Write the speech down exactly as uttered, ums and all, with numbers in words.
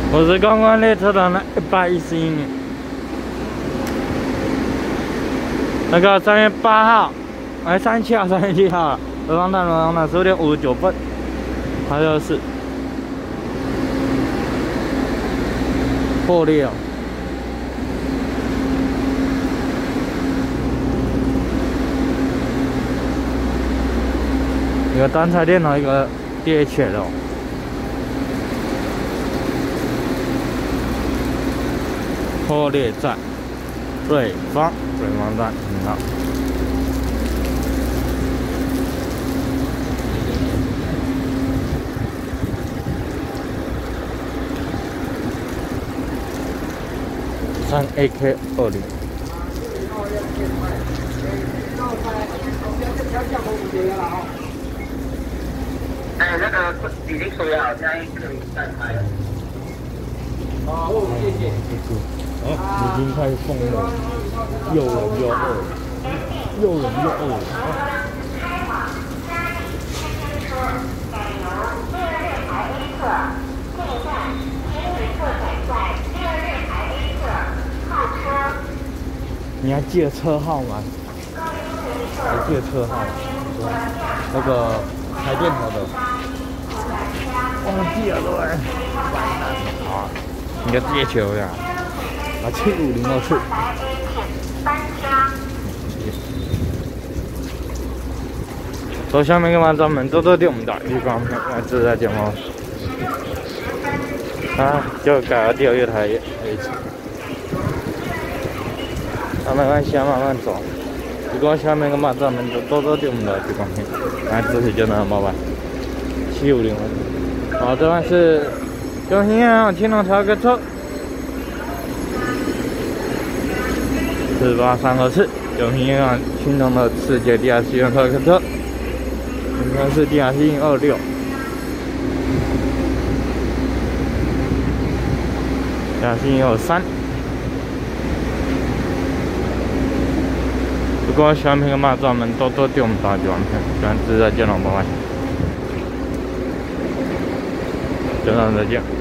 我是刚刚列车的那一百一十一名，那个三月八号，哎，三月七号，三月七号，潍坊站，潍坊站十五点五十九分，它就是破裂了。一个单彩电脑，一个 D H L。 破裂在瑞芳，瑞芳站停靠。三 A K 二零。 哎，那个已经处理好，现在可以再开了。哦，谢谢。 哦，已经开始疯了，又冷又饿，又冷又饿。 开往嘉义天津车改由第二日台 A 侧，这一站前一侧转在第二日台 A 侧号车。 你还记得车号吗？还记得车号？那个台电头的，忘记了对。好，你个地球呀！ 啊，七五零二次。走下面干嘛？专门多多点我们的地方，来自在电话。啊，就改了第二月台位置。啊，没关系啊，慢慢走。如果下面干嘛？专门多多点我们的地方，来自己就能拜拜。七五零二。好，这边是中心啊，天龙桥个车。 四八三二次，永平银行青铜的世界地下戏院特客车，应该是地下戏院二六，地下戏院二三。如果喜欢评个嘛，专门多多点我们大喜欢评，喜欢自在见了，拜拜，就这样再见。